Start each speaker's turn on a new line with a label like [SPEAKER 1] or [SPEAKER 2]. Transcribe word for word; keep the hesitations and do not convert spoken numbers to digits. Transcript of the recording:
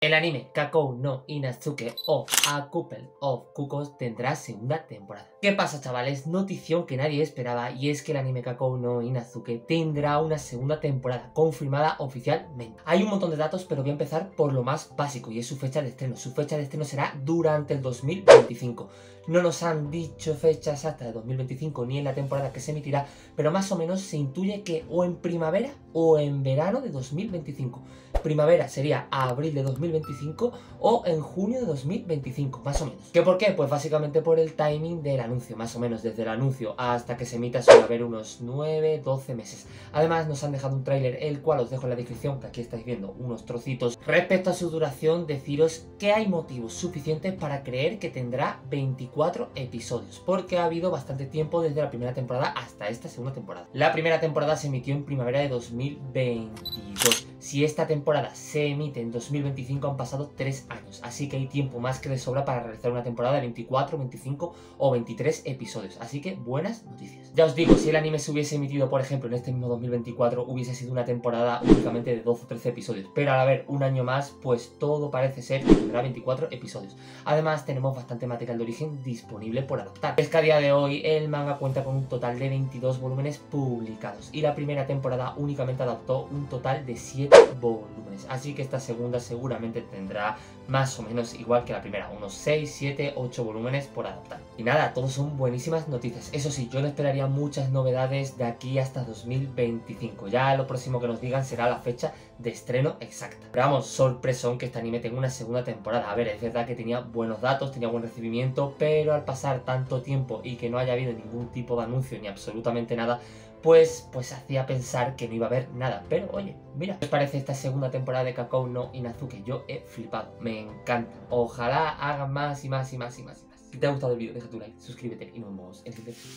[SPEAKER 1] El anime Kakou no Inazuke o A Couple of Cuckoos tendrá segunda temporada. ¿Qué pasa, chavales? Notición que nadie esperaba, y es que el anime Kakou no Inazuke tendrá una segunda temporada confirmada oficialmente. Hay un montón de datos, pero voy a empezar por lo más básico, y es su fecha de estreno. Su fecha de estreno será durante el dos mil veinticinco. No nos han dicho fecha exacta de dos mil veinticinco ni en la temporada que se emitirá, pero más o menos se intuye que o en primavera o en verano de dos mil veinticinco. Primavera sería a abril de dos mil veinticinco o en junio de dos mil veinticinco, más o menos. ¿Qué por qué? Pues básicamente por el timing del anuncio, más o menos desde el anuncio hasta que se emita suele haber unos nueve doce meses. Además nos han dejado un tráiler, el cual os dejo en la descripción, que aquí estáis viendo unos trocitos. Respecto a su duración, deciros que hay motivos suficientes para creer que tendrá veinticuatro episodios, porque ha habido bastante tiempo desde la primera temporada hasta esta segunda temporada. La primera temporada se emitió en primavera de dos mil veintidós. Si esta temporada se emite en dos mil veinticinco han pasado tres años, así que hay tiempo más que de sobra para realizar una temporada de veinticuatro, veinticinco o veintitrés episodios, así que buenas noticias. Ya os digo, si el anime se hubiese emitido, por ejemplo, en este mismo dos mil veinticuatro, hubiese sido una temporada únicamente de doce o trece episodios, pero al haber un año más, pues todo parece ser que tendrá veinticuatro episodios. Además, tenemos bastante material de origen disponible por adaptar. Es que a día de hoy el manga cuenta con un total de veintidós volúmenes publicados, y la primera temporada únicamente adaptó un total de siete volúmenes, así que esta segunda seguramente tendrá más o menos igual que la primera, unos seis, siete, ocho volúmenes por adaptar. Y nada, todos son buenísimas noticias. Eso sí, yo no esperaría muchas novedades de aquí hasta dos mil veinticinco. Ya lo próximo que nos digan será la fecha de estreno exacta. Pero vamos, sorpresón que este anime tenga una segunda temporada. A ver, es verdad que tenía buenos datos, tenía buen recibimiento, pero al pasar tanto tiempo y que no haya habido ningún tipo de anuncio ni absolutamente nada, pues, pues hacía pensar que no iba a haber nada. Pero oye, mira, ¿qué os parece esta segunda temporada de Kakou no Inazuke? Yo he flipado, me encanta. Ojalá hagan más y más y más y más y más. Si te ha gustado el vídeo, deja tu like, suscríbete y nos vemos en el siguiente.